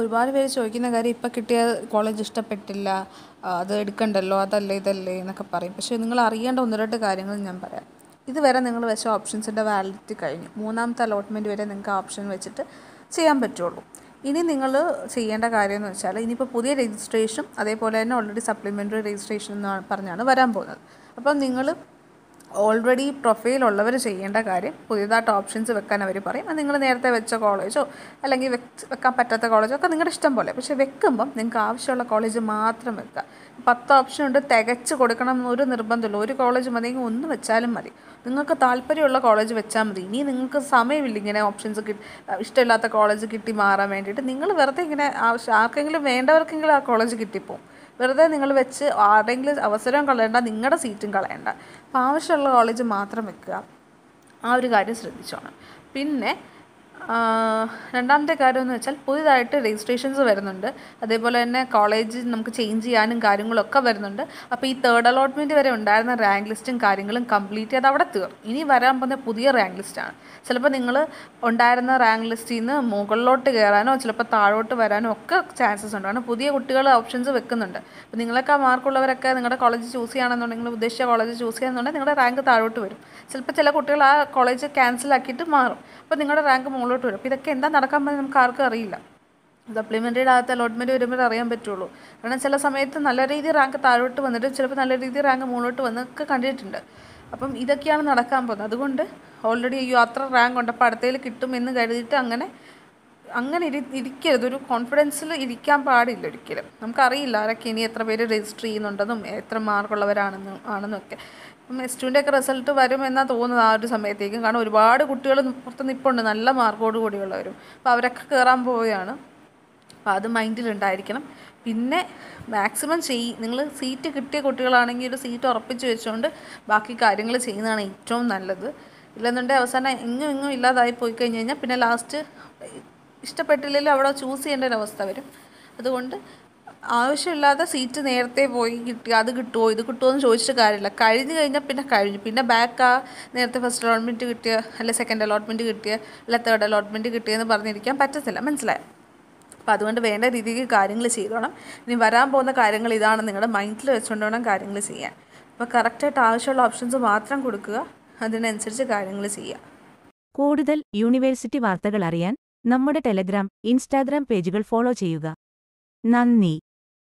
ഒരുപാട് പേര് ചോദിക്കുന്ന കാര്യം ഇപ്പം കിട്ടിയ കോളേജ് ഇഷ്ടപ്പെട്ടില്ല, അത് എടുക്കണ്ടല്ലോ, അതല്ലേ ഇതല്ലേ എന്നൊക്കെ പറയും. പക്ഷേ നിങ്ങൾ അറിയേണ്ട ഒന്ന് രണ്ട് കാര്യങ്ങൾ ഞാൻ പറയാം. ഇതുവരെ നിങ്ങൾ വെച്ച ഓപ്ഷൻസിൻ്റെ വാലിഡിറ്റി കഴിഞ്ഞു. മൂന്നാമത്തെ അലോട്ട്മെൻറ്റ് വരെ നിങ്ങൾക്ക് ഓപ്ഷൻ വെച്ചിട്ട് ചെയ്യാൻ പറ്റുള്ളൂ. ഇനി നിങ്ങൾ ചെയ്യേണ്ട കാര്യം എന്ന് വെച്ചാൽ ഇനിയിപ്പോൾ പുതിയ രജിസ്ട്രേഷൻ അതേപോലെ തന്നെ ഓൾറെഡി സപ്ലിമെൻ്ററി രജിസ്ട്രേഷൻ എന്ന് പറഞ്ഞാണ് വരാൻ പോകുന്നത്. അപ്പം നിങ്ങൾ ഓൾറെഡി പ്രൊഫൈലുള്ളവർ ചെയ്യേണ്ട കാര്യം പുതിയതായിട്ട് ഓപ്ഷൻസ് വെക്കാൻ അവർ പറയും. അത് നിങ്ങൾ നേരത്തെ വെച്ച കോളേജോ അല്ലെങ്കിൽ വെക്കാൻ പറ്റാത്ത കോളേജോ ഒക്കെ നിങ്ങളുടെ ഇഷ്ടം പോലെ. പക്ഷേ വെക്കുമ്പം നിങ്ങൾക്ക് ആവശ്യമുള്ള കോളേജ് മാത്രം വെക്കുക. 10 ഓപ്ഷൻ ഉണ്ട്, തികച്ച് കൊടുക്കണം എന്നൊരു നിർബന്ധമില്ല. ഒരു കോളേജ് മതിയെങ്കിൽ ഒന്ന് വെച്ചാലും മതി. നിങ്ങൾക്ക് താല്പര്യമുള്ള കോളേജ് വെച്ചാൽ മതി. ഇനി നിങ്ങൾക്ക് സമയമില്ല ഇങ്ങനെ ഓപ്ഷൻസ് ഇഷ്ടമില്ലാത്ത കോളേജ് കിട്ടി മാറാൻ വേണ്ടിയിട്ട്. നിങ്ങൾ വെറുതെ ഇങ്ങനെ ആർക്കെങ്കിലും വേണ്ടവർക്കെങ്കിലും ആ കോളേജ് കിട്ടിപ്പോവും. വെറുതെ നിങ്ങൾ വെച്ച് ആരുടെയെങ്കിലും അവസരം കളയണ്ട, നിങ്ങളുടെ സീറ്റും കളയണ്ട. അപ്പോൾ ആവശ്യമുള്ള കോളേജ് മാത്രം വെക്കുക. ആ ഒരു കാര്യം ശ്രദ്ധിച്ചോണം. പിന്നെ രണ്ടാമത്തെ കാര്യം എന്ന് വെച്ചാൽ പുതിയതായിട്ട് രജിസ്ട്രേഷൻസ് വരുന്നുണ്ട്. അതേപോലെ തന്നെ കോളേജ് നമുക്ക് ചേഞ്ച് ചെയ്യാനും കാര്യങ്ങളൊക്കെ വരുന്നുണ്ട്. അപ്പോൾ ഈ തേർഡ് അലോട്ട്മെൻറ്റ് വരെ ഉണ്ടായിരുന്ന റാങ്ക് ലിസ്റ്റും കാര്യങ്ങളും കംപ്ലീറ്റ് ചെയ്ത് അവിടെ തീർന്നു. ഇനി വരാൻ പോകുന്ന പുതിയ റാങ്ക് ലിസ്റ്റാണ്. ചിലപ്പോൾ നിങ്ങൾ ഉണ്ടായിരുന്ന റാങ്ക് ലിസ്റ്റിൽ നിന്ന് മുകളിലോട്ട് കയറാനോ ചിലപ്പോൾ താഴോട്ട് വരാനോ ഒക്കെ ചാൻസസ് ഉണ്ട്. കാരണം പുതിയ കുട്ടികൾ ഓപ്ഷൻസ് വെക്കുന്നുണ്ട്. അപ്പോൾ നിങ്ങളൊക്കെ മാർക്കുള്ളവരൊക്കെ നിങ്ങളുടെ കോളേജ് ചൂസ് ചെയ്യുകയാണെന്നുണ്ടെങ്കിൽ, ഉദ്ദേശിച്ച കോളേജ് ചൂസ് ചെയ്യുകയാണെന്നുണ്ടെങ്കിൽ നിങ്ങളുടെ റാങ്ക് താഴോട്ട് വരും. ചിലപ്പോൾ ചില കുട്ടികൾ ആ കോളേജ് ക്യാൻസലാക്കിയിട്ട് മാറും. അപ്പോൾ നിങ്ങളുടെ റാങ്ക് മുകളിലോട്ട് വരും. അപ്പോൾ ഇതൊക്കെ എന്താ നടക്കാൻ പോകുന്നത് നമുക്ക് ആർക്കും അറിയില്ല. സപ്ലിമെൻ്ററിയുടെ അകത്ത് അലോട്ട്മെൻറ്റ് വരുമ്പോൾ അറിയാൻ പറ്റുള്ളൂ. കാരണം ചില സമയത്ത് നല്ല രീതിയിൽ റാങ്ക് താഴോട്ട് വന്നിട്ട് ചിലപ്പോൾ നല്ല രീതിയിൽ റാങ്ക് മുകളിലോട്ട് വന്നൊക്കെ കണ്ടിട്ടുണ്ട്. അപ്പം ഇതൊക്കെയാണ് നടക്കാൻ പോകുന്നത്. അതുകൊണ്ട് ഓൾറെഡി അത്ര റാങ്ക് ഉണ്ട് അപ്പോൾ അടുത്തതിൽ കിട്ടുമെന്ന് കരുതിയിട്ട് അങ്ങനെ ഇരിക്കരുത്. ഒരു കോൺഫിഡൻസിൽ ഇരിക്കാൻ പാടില്ല ഒരിക്കലും. നമുക്കറിയില്ല ആരൊക്കെ ഇനി എത്ര പേര് രജിസ്റ്റർ ചെയ്യുന്നുണ്ടെന്നും എത്ര ആണെന്നൊക്കെ. അപ്പം S2ൻ്റെ ഒക്കെ റിസൾട്ട് വരുമെന്നാണ് തോന്നുന്നത് ആ ഒരു സമയത്തേക്കും. കാരണം ഒരുപാട് കുട്ടികൾ പുറത്ത് നിൽപ്പുണ്ട് നല്ല മാർക്കോട് കൂടിയുള്ളവരും. അപ്പോൾ അവരൊക്കെ കയറാൻ പോവുകയാണ്. അപ്പോൾ അത് മൈൻഡിലുണ്ടായിരിക്കണം. പിന്നെ മാക്സിമം നിങ്ങൾ സീറ്റ് കിട്ടിയ കുട്ടികളാണെങ്കിൽ ഒരു സീറ്റ് ഉറപ്പിച്ച് വെച്ചുകൊണ്ട് ബാക്കി കാര്യങ്ങൾ ചെയ്യുന്നതാണ് ഏറ്റവും നല്ലത്. ഇല്ലെന്നുണ്ടെങ്കിൽ അവസാനം ഇങ്ങും ഇല്ലാതായി പോയി കഴിഞ്ഞ് കഴിഞ്ഞാൽ പിന്നെ ലാസ്റ്റ് ഇഷ്ടപ്പെട്ടില്ലെങ്കിൽ അവിടെ ചൂസ് ചെയ്യേണ്ട ഒരു അവസ്ഥ വരും. അതുകൊണ്ട് ആവശ്യമില്ലാതെ സീറ്റ് നേരത്തെ പോയി കിട്ടി അത് കിട്ടുമോ ഇത് കിട്ടുമോ എന്ന് ചോദിച്ചിട്ട് കാര്യമില്ല. കഴിഞ്ഞ് കഴിഞ്ഞാൽ പിന്നെ കഴിഞ്ഞു. പിന്നെ ബാക്ക് നേരത്തെ ഫസ്റ്റ് അലോട്ട്മെൻറ്റ് കിട്ടിയ അല്ലെ സെക്കൻഡ് അലോട്ട്മെൻറ്റ് കിട്ടിയ അല്ലെ തേർഡ് അലോട്ട്മെൻറ്റ് കിട്ടിയെന്ന് പറഞ്ഞിരിക്കാൻ പറ്റത്തില്ല. മനസ്സിലായോ? അപ്പോൾ അതുകൊണ്ട് വേണ്ട രീതിക്ക് കാര്യങ്ങൾ ചെയ്തോണം. ഇനി വരാൻ പോകുന്ന കാര്യങ്ങൾ ഇതാണ് നിങ്ങളുടെ മൈൻഡിൽ വെച്ചുകൊണ്ട് വേണം കാര്യങ്ങൾ ചെയ്യാൻ. അപ്പോൾ കറക്റ്റായിട്ട് ആവശ്യമുള്ള ഓപ്ഷൻസ് മാത്രം കൊടുക്കുക, അതിനനുസരിച്ച് കാര്യങ്ങൾ ചെയ്യുക. കൂടുതൽ യൂണിവേഴ്സിറ്റി വാർത്തകൾ അറിയാൻ നമ്മുടെ ടെലഗ്രാം, ഇൻസ്റ്റാഗ്രാം പേജുകൾ ഫോളോ ചെയ്യുക. നന്ദി.